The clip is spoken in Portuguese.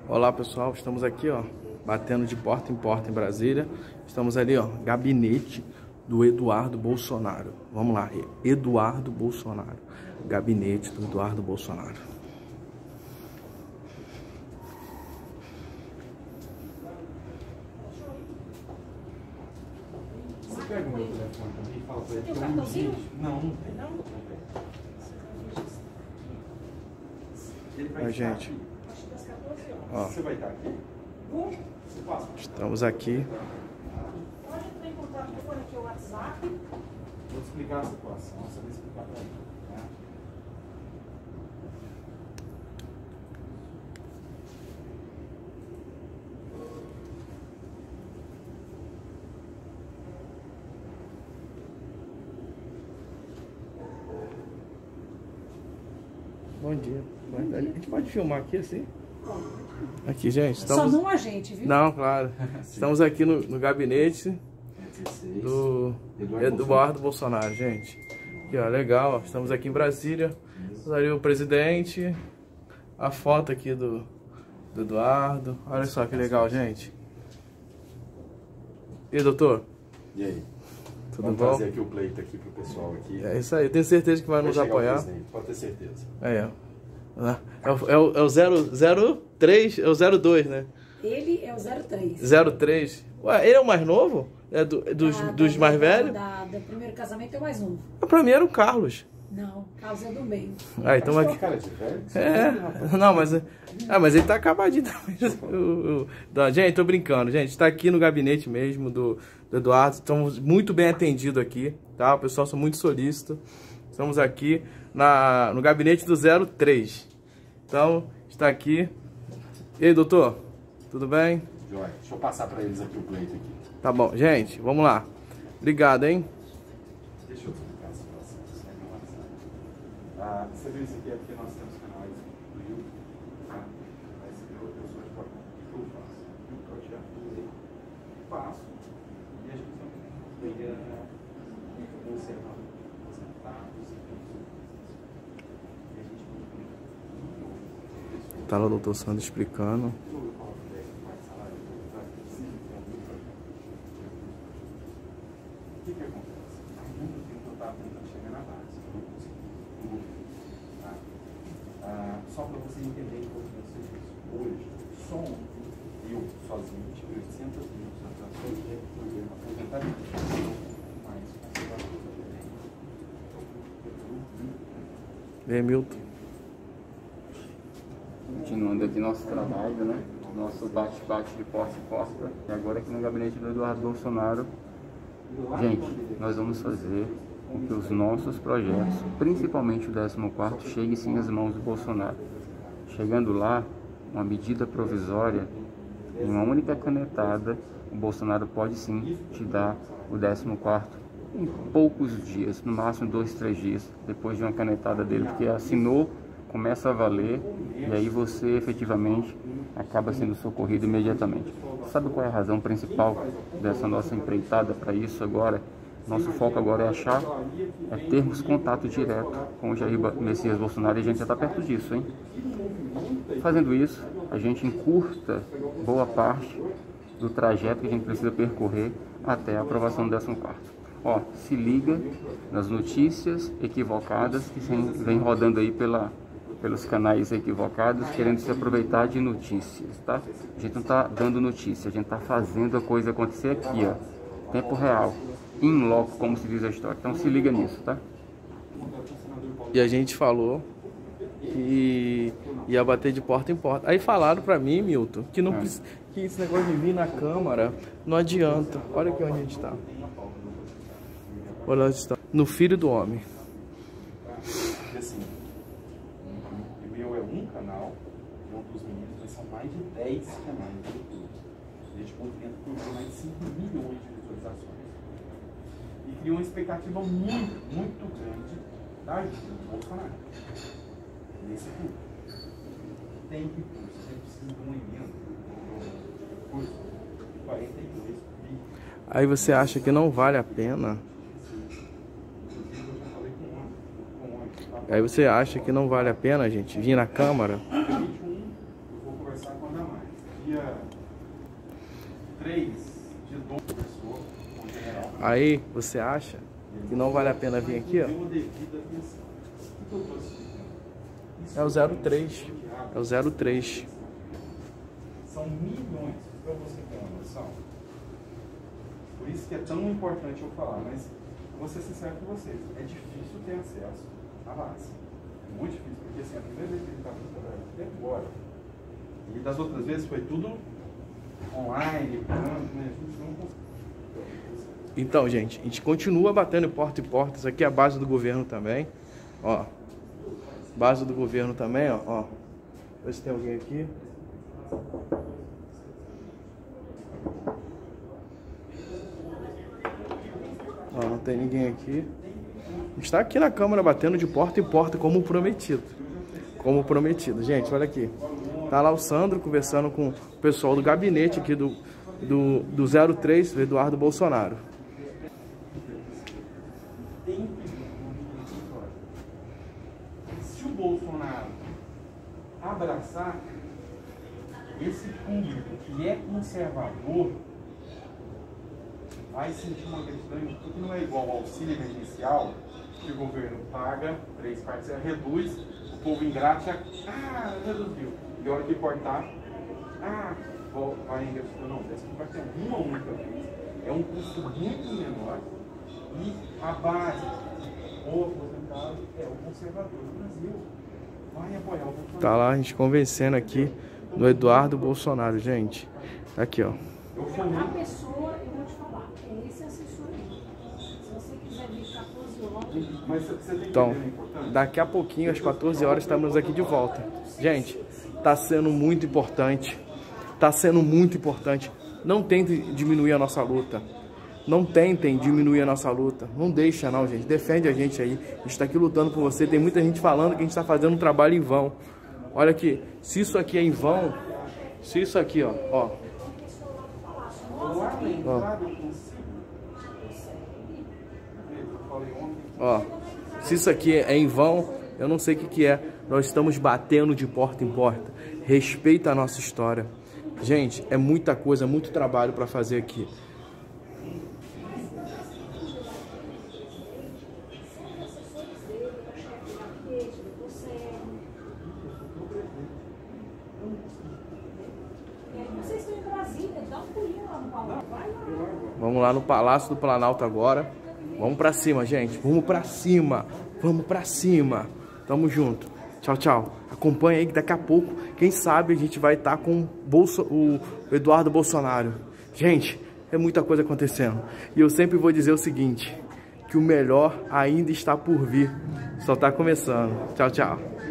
Olá pessoal, estamos aqui ó, batendo de porta em Brasília. Estamos ali ó, gabinete do Eduardo Bolsonaro. Vamos lá, Eduardo Bolsonaro. Gabinete do Eduardo Bolsonaro. Você pega o meu telefone também e fala pra ele que eu não vi. Não tem. Ele vai estar aqui. Ó, você vai estar aqui? Você passa. Estamos aqui. Pode entrar em contato com o telefone aqui, o WhatsApp. Vou te explicar a situação. Você vai explicar pra ele. Né? Bom dia. A gente pode filmar aqui assim? Aqui, gente. Só Estamos... não a gente, viu? Não, claro. Estamos aqui no gabinete do Eduardo Bolsonaro, gente. Aqui, ó, legal. Ó. Estamos aqui em Brasília. Ali o presidente. A foto aqui do Eduardo. Olha só que legal, gente. E aí, doutor? E aí? Tudo Vamos bom? trazer aqui o pleito aqui pro pessoal aqui. É isso aí. Tenho certeza que vai nos apoiar. Pode ter certeza. É o 003, é o 02, né? Ele é o 03. 03. Ué, ele é o mais novo? É dos mais velhos? Do primeiro casamento é o mais novo. Pra mim era o Carlos. Não, Carlos é do meio. Ah, então Mas aqui. cara de velho? Não, mas ele tá acabadinho também. Gente, tô brincando, gente. Tá aqui no gabinete mesmo do Eduardo. Estamos muito bem atendidos aqui, tá? O pessoal são muito solícito. Estamos aqui no gabinete do 03. Então, está aqui. E aí, doutor? Tudo bem? Joia. Deixa eu passar pra eles aqui o pleito aqui. Tá bom, gente, vamos lá. Obrigado, hein? Deixa eu explicar a situação. Você viu isso aqui? É porque nós temos canais do YouTube. Tá? Mas eu sou advogado. O que eu faço? Eu projeto a lei, faço e a gente liga observar os resultados e a gente Tá lá o doutor Sandro explicando. O que acontece? Há muito tempo eu estava tentando chegar na base, não consegui. Tá? Só para você entender um pouco do serviço. Hoje, só ontem, eu sozinho tive 800 mil transações de aposentadoria. Mas conservador também. E aí, Milton? Continuando aqui nosso trabalho, né? Nosso bate-bate de porta em porta. E agora aqui no gabinete do Eduardo Bolsonaro. Gente, nós vamos fazer com que os nossos projetos, principalmente o 14º, cheguem sim às mãos do Bolsonaro. Chegando lá, uma medida provisória, em uma única canetada, o Bolsonaro pode sim te dar o 14º em poucos dias, no máximo 2, 3 dias, depois de uma canetada dele, porque assinou, começa a valer, e aí você efetivamente acaba sendo socorrido imediatamente. Sabe qual é a razão principal dessa nossa empreitada para isso agora? Nosso foco agora é termos contato direto com o Jair Messias Bolsonaro, e a gente já está perto disso, hein? Fazendo isso, a gente encurta boa parte do trajeto que a gente precisa percorrer até a aprovação do 14º. Ó, se liga nas notícias equivocadas que vem rodando aí pelos canais equivocados, querendo se aproveitar de notícias, tá? A gente não está dando notícia, a gente está fazendo a coisa acontecer aqui, ó. Tempo real, in loco, como se diz a história. Então se liga nisso, tá? E a gente falou que ia bater de porta em porta. Aí falaram pra mim, Milton, que, não, que esse negócio de vir na Câmara não adianta. Olha aqui onde a gente tá. Olha onde está. No Filho do Homem. E assim, o meu é um canal, e um dos meninos, mas são mais de 10 canais do YouTube. A gente movimenta por mais de 5 milhões de visualizações. E cria uma expectativa muito, muito grande da ajuda do Bolsonaro. Nesse tudo. Tem que pôr, você precisa de uma emenda, coisa, 42 bilhões. Aí você acha que não vale a pena? Aí você acha que não vale a pena, gente, vir na Câmara? Eu vou conversar conversar com a Ana mais. Dia 3 de 12 conversou com o general. Aí, você acha que não vale a pena vir aqui, ó? Deu uma devida atenção. O que eu estou explicando? Isso É o 03. É o 03. são milhões, para você ter uma noção. Por isso que é tão importante eu falar, mas vou ser sincero com vocês, é difícil ter acesso à base. É muito difícil, porque assim, a primeira vez que ele estava trabalhando até agora, e das outras vezes foi tudo online, né? A gente não conseguiu. Então, gente, a gente continua batendo porta e porta. Isso aqui é a base do governo também. Ó. Base do governo também, ó. Ver se tem alguém aqui. Ó, não tem ninguém aqui. A gente tá aqui na Câmara batendo de porta em porta, como prometido. Como prometido. Gente, olha aqui. Tá lá o Sandro conversando com o pessoal do gabinete aqui do 03, do Eduardo Bolsonaro. Se o Bolsonaro abraçar esse público que é conservador, vai sentir uma gratidão, porque não é igual ao auxílio emergencial, que o governo paga 3 parcelas, reduz, o povo ingrato já, reduziu. E a hora que cortar, vai engraçar. Não, essa vai ter uma única vez. É um custo muito menor e a base, o aposentado, é o conservador do Brasil. Vai apoiar o Bolsonaro. Tá lá a gente convencendo aqui do Eduardo Bolsonaro, gente. Aqui, ó. A pessoa, eu vou te falar, é esse assessor aí. Se você quiser vir 14 horas... Mas você tem que Então, entender a importância. daqui a pouquinho, às 14 horas, estamos aqui de volta. Gente, tá sendo muito importante. Tá sendo muito importante. Não tentem diminuir a nossa luta. Não tentem diminuir a nossa luta. Não deixa não, gente. Defende a gente aí. A gente tá aqui lutando por você. Tem muita gente falando que a gente tá fazendo um trabalho em vão. Olha aqui. Se isso aqui é em vão... Se isso aqui, ó. Ó. Se isso aqui é em vão, eu não sei o que é. Nós estamos batendo de porta em porta. Respeita a nossa história. Gente, é muita coisa, muito trabalho para fazer aqui. Vamos lá no Palácio do Planalto agora. Vamos pra cima, gente. Vamos pra cima. Vamos pra cima. Tamo junto. Tchau, tchau. Acompanha aí que daqui a pouco, quem sabe, a gente vai estar com o Eduardo Bolsonaro. Gente, é muita coisa acontecendo. E eu sempre vou dizer o seguinte, que o melhor ainda está por vir. Só tá começando. Tchau, tchau.